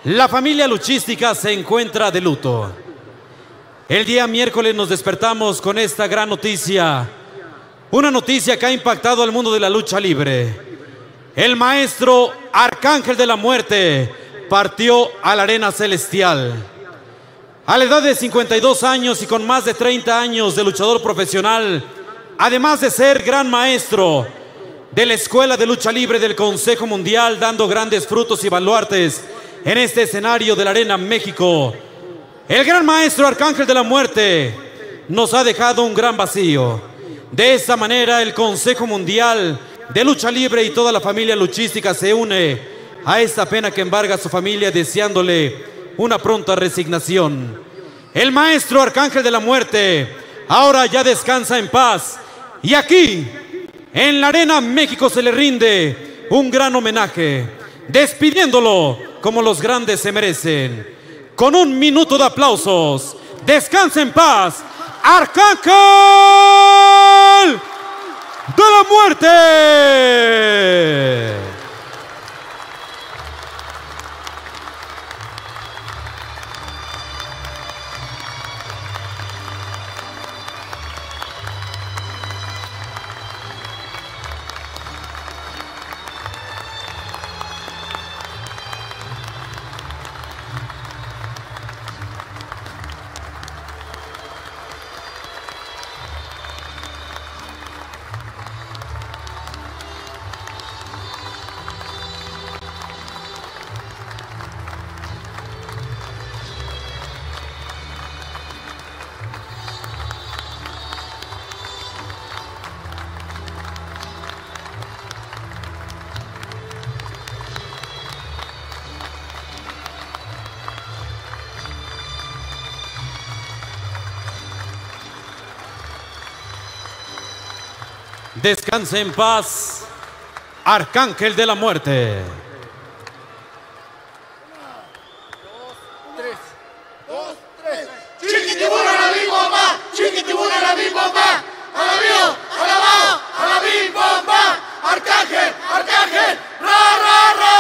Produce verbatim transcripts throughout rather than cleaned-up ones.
La familia luchística se encuentra de luto. El día miércoles nos despertamos con esta gran noticia. Una noticia que ha impactado al mundo de la lucha libre. El maestro Arcángel de la Muerte partió a la arena celestial. A la edad de cincuenta y dos años y con más de treinta años de luchador profesional, además de ser gran maestro de la Escuela de Lucha Libre del Consejo Mundial, dando grandes frutos y baluartes en este escenario de la Arena México, el gran maestro Arcángel de la Muerte nos ha dejado un gran vacío. De esta manera, el Consejo Mundial de Lucha Libre y toda la familia luchística se une a esta pena que embarga a su familia, deseándole una pronta resignación. El maestro Arcángel de la Muerte ahora ya descansa en paz, y aquí en la Arena México se le rinde un gran homenaje, despidiéndolo como los grandes se merecen. Con un minuto de aplausos, descansa en paz, Arcángel de la Muerte. Descanse en paz, Arcángel de la Muerte. Tres, dos, tres. Chiquitibuna a la bim bomba, chiquitibuna a la bim bomba, a la bio, a la bao, a la bim bomba. Arcángel, Arcángel, ra, ra, ra.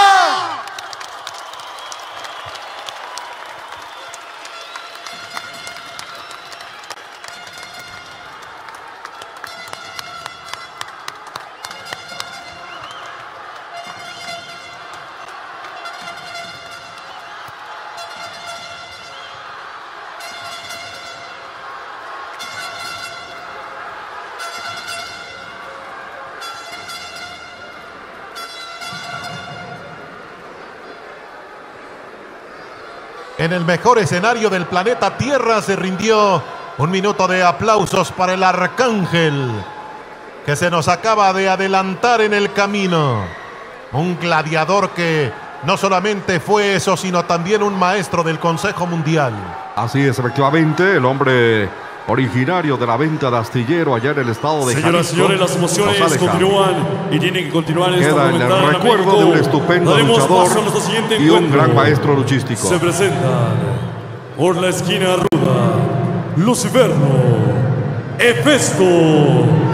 En el mejor escenario del planeta Tierra se rindió un minuto de aplausos para el Arcángel, que se nos acaba de adelantar en el camino. Un gladiador que no solamente fue eso, sino también un maestro del Consejo Mundial. Así es, efectivamente, el hombre originario de la venta de Astillero allá en el estado de Señoras y señores, las emociones continúan y tienen que continuar en esta Queda en el recuerdo de un estupendo luchador y un gran maestro luchístico. Se presentan por la esquina ruda, Luciferno, Hefesto